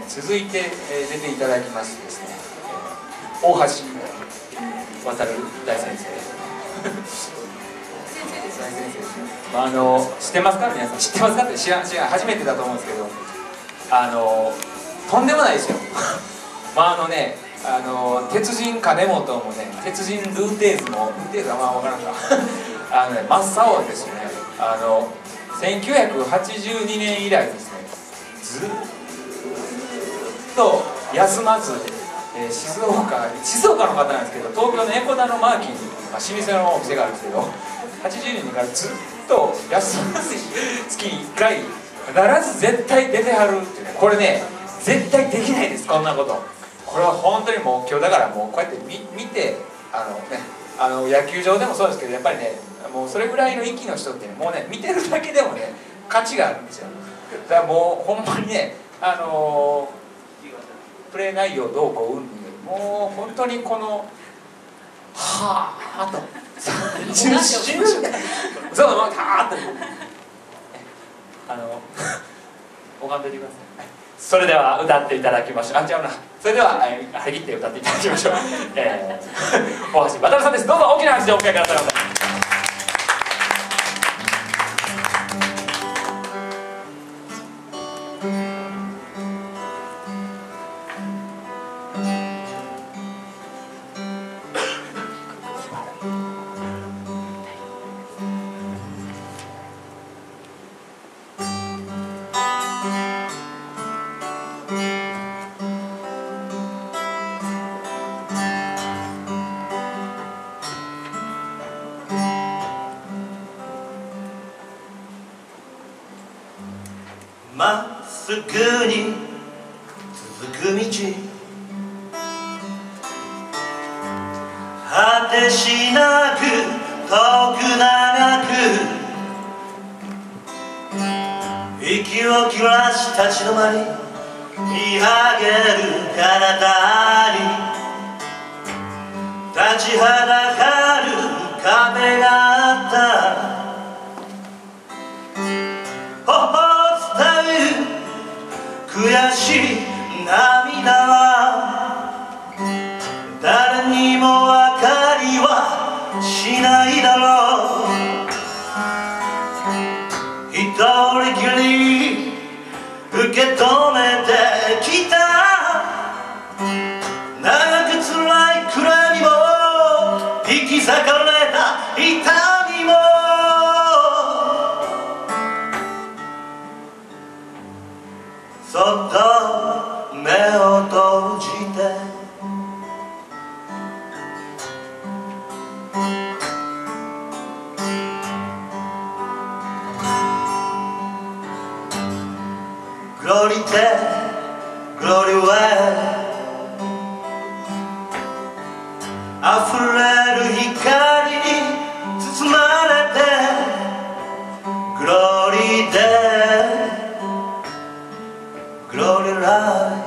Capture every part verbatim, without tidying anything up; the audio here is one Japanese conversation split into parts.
ね、続いて、えー、出ていただきますですね、大橋渡大先生まあ、あの知ってますか、皆さん知ってますかって知らん知らん初めてだと思うんですけど、あのとんでもないですよまああのね、あの鉄人金本もね、鉄人ルーテーズもルーテーズはまあ分からんかあのね、真っ青ですね、あのせんきゅうひゃくはちじゅうにねん以来ですね、ずっと休まず、えー、静岡静岡の方なんですけど、東京の江古田のマーキーに、まあ、老舗のお店があるんですけど、はちじゅうねんからずっと休まず月いっかい必ず絶対出てはるっていうね、これね絶対できないです、こんなこと。これは本当にもう今日だからもうこうやって 見, 見てあのね、あの野球場でもそうですけど、やっぱりねもうそれぐらいの域の人ってね、もうね見てるだけでもね価値があるんですよ。だからもうほんまにね、あのー、プレー内容どうこううんぬんよりもう本当にこのはあと死ぬ死ぬそうはあとあの拝んでおいてください。それでは歌っていただきましょう。あ、違うな。それでは張り切って歌っていただきましょう。えー、大橋渡さんです。どうぞ大きな拍手でお迎えくださいませ。 まっすぐに続く道、果てしなく遠く長く、息を切らし立ち止まり見上げる彼方に立ちはだかる壁があった。悔しい涙は誰にも分かりはしないだろう。一人きり受け止めてきた長く辛い暗みも引き裂かれた痛みもそっと目を閉じてグロリテグロリウェイ溢れる光に包まれてグロリテGlory light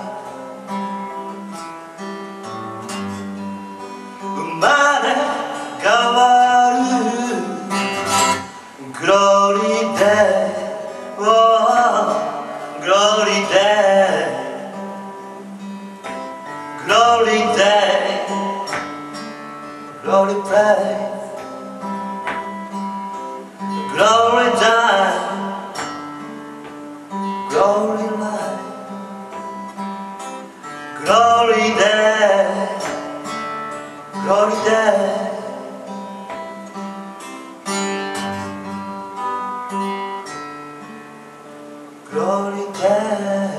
生まれ変わる Glory day Glory day Glory day Glory praise Glory time Glory light Glory day, glory day, glory day.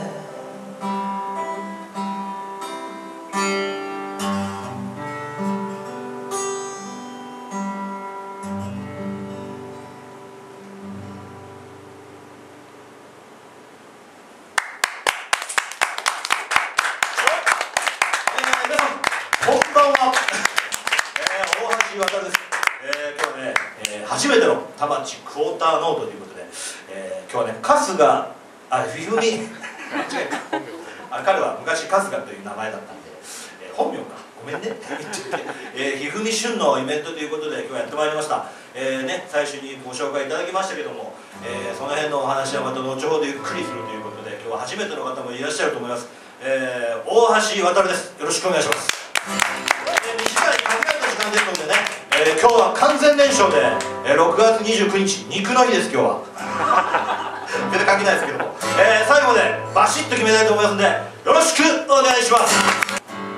初めての田町クォーターノートということで、えー、今日はね春日あれひふみあ彼は昔春日という名前だったんで、えー、本名かごめんねえー、ひふみ旬のイベントということで今日やってまいりました、えーね、最初にご紹介いただきましたけども、えー、その辺のお話はまた後ほどゆっくりするということで今日は初めての方もいらっしゃると思います。 えー、大橋渉です。よろしくお願いします。えー、短い限られた時間ですのでね、えー、今日は完全燃焼で、えー、ろくがつにじゅうくにち肉の日です。今日は全然関係ないですけども、えー、最後までバシッと決めたいと思いますので、よろしくお願いします。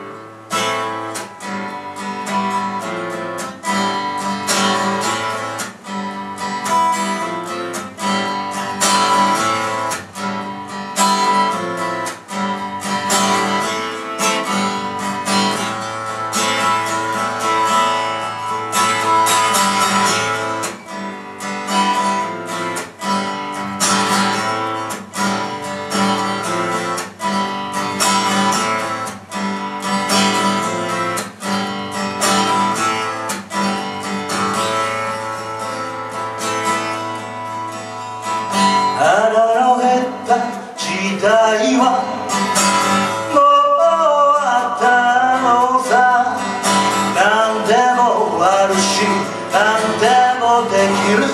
腹の減った時代はもう終わったのさ。何でもあるし何でもできる。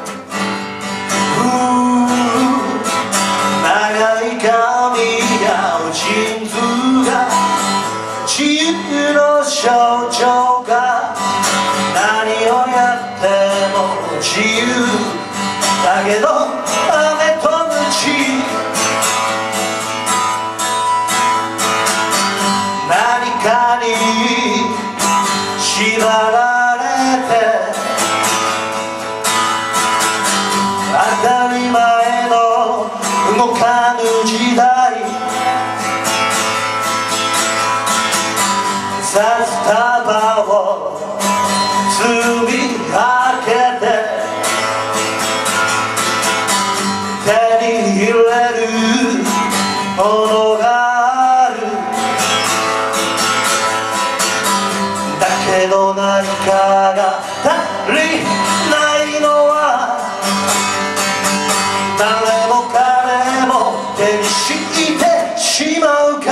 長い髪やジーンズが自由の象徴が、何をやっても自由だけど雨と鞭、何かに縛られて当たり前の動かぬ時代、札束を積み上げて手に入れるものがある。だけど何かが足りないのは誰も彼も手にしてしまうから。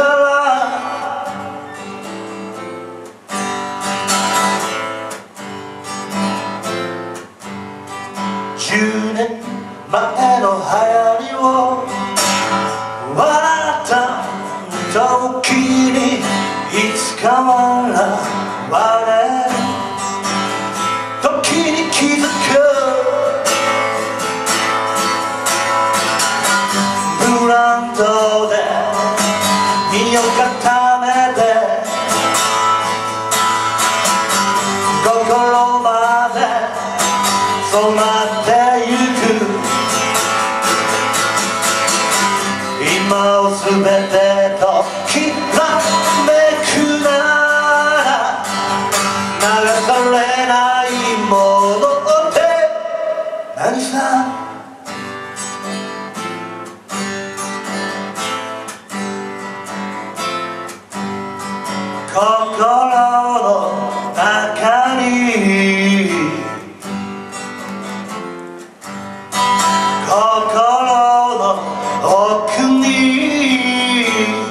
じゅうねん前の流行りを笑った時にいつか笑われる時に気づく。ブランドで身を固めて心まで染まってゆく。今をすべてときらめくなら流されないものって何さ。心の中に心の奥に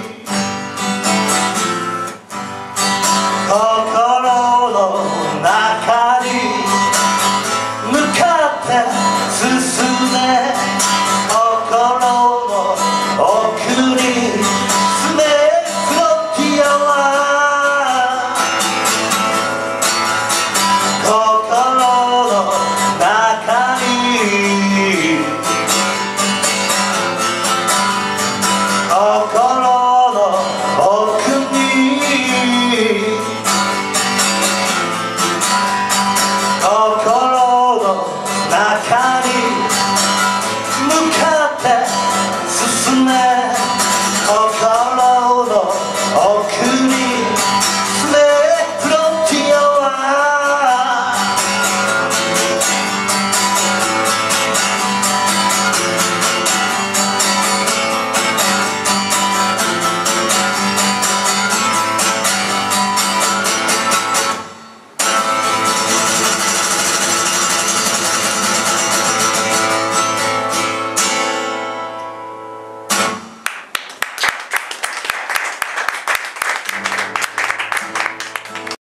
心の中に向かって進め、心の奥に進めフロンティアは心の中に心の奥に心の中に向かって進め。心